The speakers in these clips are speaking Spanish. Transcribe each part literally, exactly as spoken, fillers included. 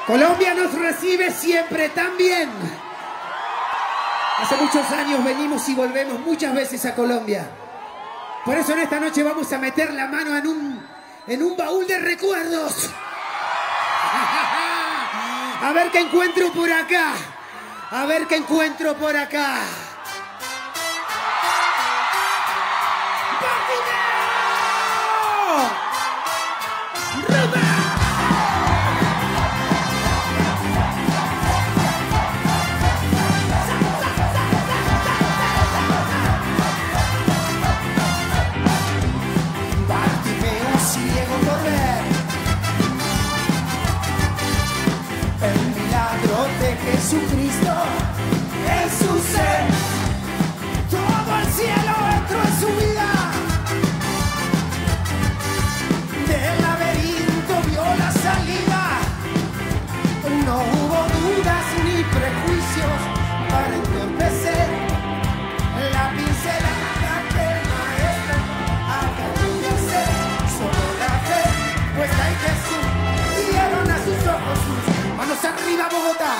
Colombia nos recibe siempre tan bien. Hace muchos años venimos y volvemos muchas veces a Colombia. Por eso en esta noche vamos a meter la mano en un, en un baúl de recuerdos. A ver qué encuentro por acá. A ver qué encuentro por acá. Jesucristo en su ser, todo el cielo entró en su vida. Del laberinto vio la salida, no hubo dudas ni prejuicios para entorpecer la pincelada que el maestro acabó de hacer. Solo la fe puesta en Jesús dieron a sus ojos sus manos arriba, Bogotá.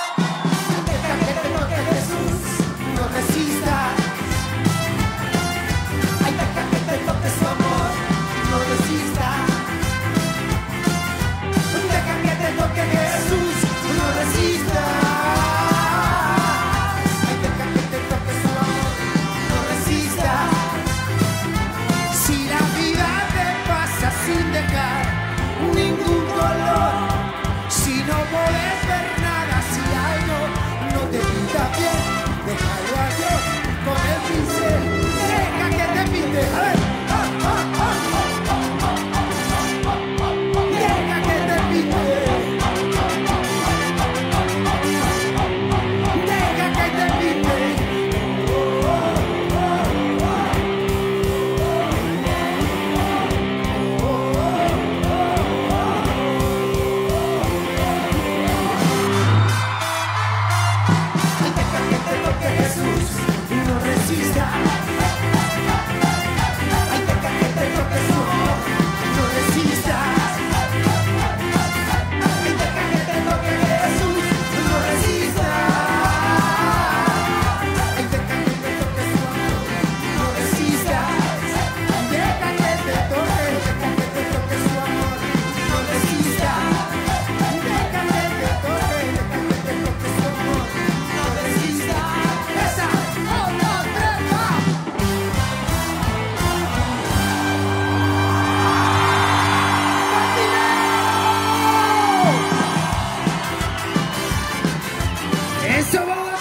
No resistas, ay, deja que te toque su amor, no resistas, deja que te toque Jesús, no resistas, ay, deja que te toque su amor, no resistas. Si la vida te pasa sin dejar ningún color, si no puedes ver nada, si algo no te pinta bien, déjalo a Dios con el pincel, deja que te pinte. A ver, ah, ah, ah, ah, ah, ah, deja que te pinte, deja que te pinte. Oh, oh, oh, Jesús, no resista. Ay, deja que te toque su amor, no resista. Ay, deja que te toque Jesús, no resista. Ay, deja que te toque su amor, no resista. Deja que te toque, deja que te toque su amor, no resista. Deja que te toque, deja que te toque su amor, no resista. ¡Eso, Bogotá!